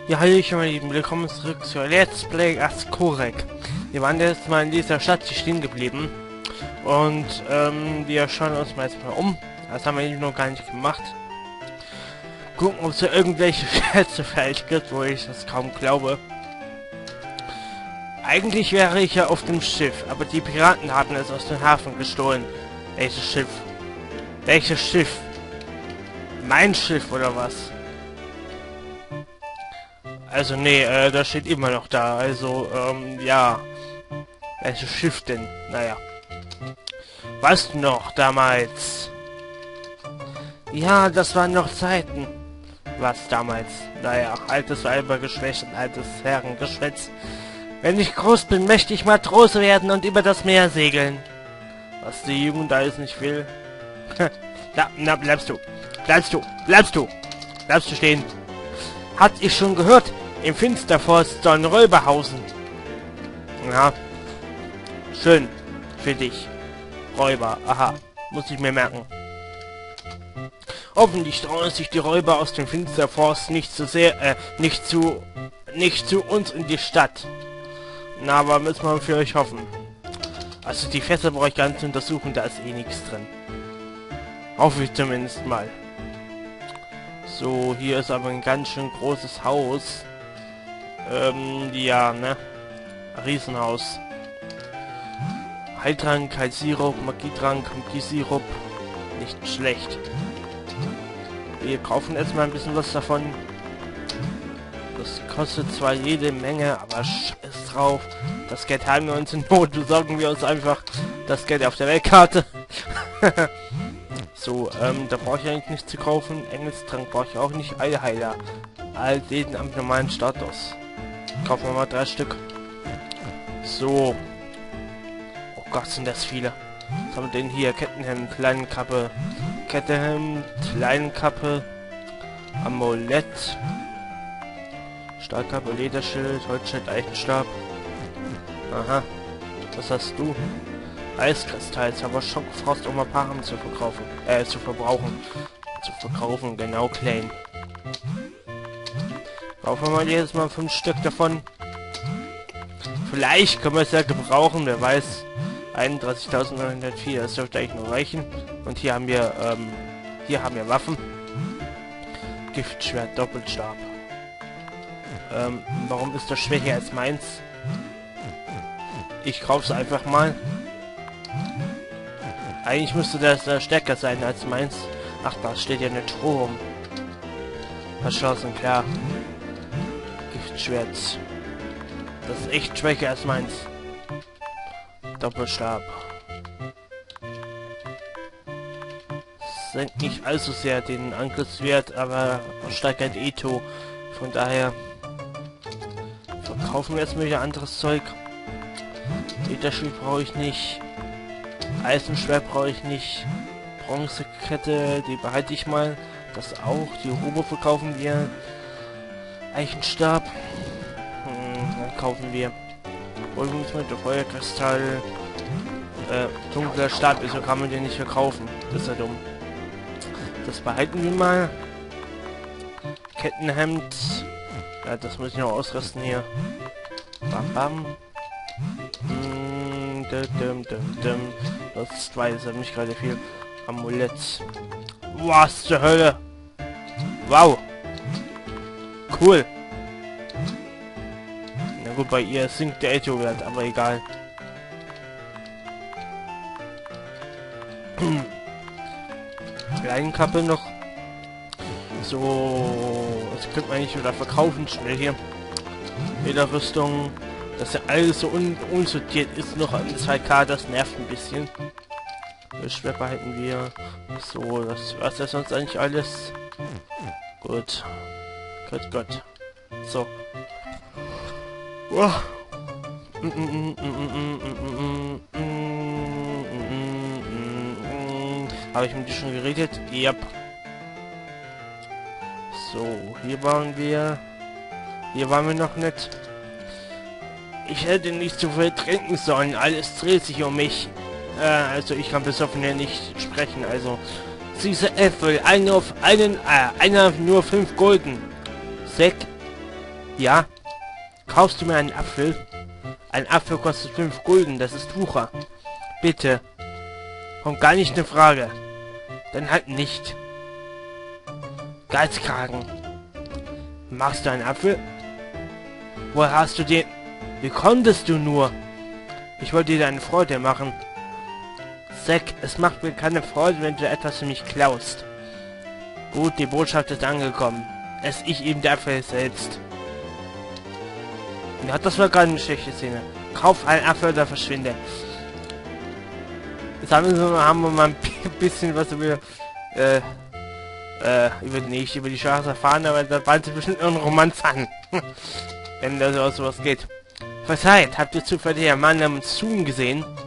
Ja, hallo, meine Lieben, willkommen zurück zur Let's Play as Korek. Wir waren jetzt mal in dieser Stadt stehen geblieben und wir schauen uns mal jetzt mal um. Das haben wir eben noch gar nicht gemacht. Gucken, ob es da irgendwelche Schätze vielleicht gibt, wo ich das kaum glaube. Eigentlich wäre ich ja auf dem Schiff, aber die Piraten haben es aus dem Hafen gestohlen. Welches Schiff? Welches Schiff? Mein Schiff oder was? Also nee, das steht immer noch da. Also, ja. Welches Schiff denn? Naja. Was noch damals? Ja, das waren noch Zeiten. Was damals? Naja, altes Weibergeschwätz und altes Herrengeschwätz. Wenn ich groß bin, möchte ich Matrose werden und über das Meer segeln. Was die Jugend alles nicht will. Na, bleibst du. Bleibst du. Bleibst du. Bleibst du stehen. Hat ich schon gehört? Im Finsterforst sollen Räuber hausen. Ja. Schön. Für dich. Räuber. Aha. Muss ich mir merken. Hoffentlich trauen sich die Räuber aus dem Finsterforst nicht zu sehr, nicht zu uns in die Stadt. Na, aber müssen wir für euch hoffen. Also die Fässer brauche ich gar nicht zu untersuchen, da ist eh nichts drin. Hoffe ich zumindest mal. So, hier ist aber ein ganz schön großes Haus. Ja, ne? Riesenhaus. Heiltrank, Heilsirup, Magietrank, Magiesirup. Nicht schlecht. Wir kaufen jetzt mal ein bisschen was davon. Das kostet zwar jede Menge, aber scheiß drauf. Das Geld haben wir uns in Not. Besorgen wir uns einfach das Geld auf der Weltkarte. So, da brauche ich eigentlich nichts zu kaufen. Engelstrank brauche ich auch nicht. Eilheiler. All den am normalen Status. Kaufen wir mal 3 Stück. So. Oh Gott, sind das viele. Was haben wir denn hier? Kettenhemd, Leinenkappe. Kettenhemd, Leinenkappe. Amulett. Stahlkappe, Lederschild, Holzschild, Eichenstab. Aha. Was hast du? Eiskristall, aber Schockfrost, um ein paar haben zu verkaufen. Zu verbrauchen. Zu verkaufen, genau, klein. Kaufen wir mal jedes Mal 5 Stück davon. Vielleicht können wir es ja gebrauchen, wer weiß. 31.904, das dürfte eigentlich nur reichen. Und hier haben wir Waffen. Giftschwert, Doppelstab. Warum ist das schwächer als meins? Ich kauf's einfach mal. Eigentlich müsste das stärker sein als meins. Ach, da steht ja eine Truhe rum. Verschlossen, klar. Giftschwert. Das ist echt schwächer als meins. Doppelstab. Senkt nicht allzu sehr den Angriffswert, aber steigert Eto. Von daher verkaufen wir jetzt mal wieder anderes Zeug. Lederschild brauche ich nicht. Eisenschwert brauche ich nicht. Bronzekette, die behalte ich mal. Das auch. Die Robo verkaufen wir. Eichenstab. Dann kaufen wir Beruhigungsmittel, Feuerkristall. Dunkler Stab, wieso kann man den nicht verkaufen? Das ist ja dumm. Das behalten wir mal. Kettenhemd. Ja, das muss ich noch ausrüsten hier. Bam, bam. Das ist 2, das hat mich gerade viel. Amulett. Was zur Hölle? Wow. Cool. Na gut, bei ihr sinkt der Eto-Wert, aber egal. Leinenkappe noch. So, das könnte man nicht wieder verkaufen, schnell hier. Lederrüstung. Dass ja alles so unsortiert ist, noch an 2K, das nervt ein bisschen. Schwert behalten wir. So, das war's ja sonst eigentlich alles. Gut. Gott. So. Wow. Habe ich mit dir schon geredet? Ja. Yep. So, hier waren wir. Hier waren wir noch nicht. Ich hätte nicht zu viel trinken sollen. Alles dreht sich um mich. Also ich kann besoffen ja nicht sprechen. Also süße Äpfel, einer nur 5 Gulden. Sekt Ja? Kaufst du mir einen Apfel? Ein Apfel kostet 5 Gulden, das ist Wucher. Bitte. Kommt gar nicht eine Frage. Dann halt nicht. Geizkragen. Machst du einen Apfel? Woher hast du den... Wie konntest du nur? Ich wollte dir eine Freude machen. Zack, es macht mir keine Freude, wenn du etwas für mich klaust. Gut, die Botschaft ist angekommen. Es ist eben der Apfel selbst. Ja, das war gerade eine schlechte Szene. Kauf einen Apfel oder verschwinde. Jetzt haben wir mal ein bisschen was über über die Straße erfahren, aber da bald bestimmt noch ein Romanz an. Wenn da sowas geht. Verzeiht, habt ihr zufällig einen Mann namens Zoom gesehen?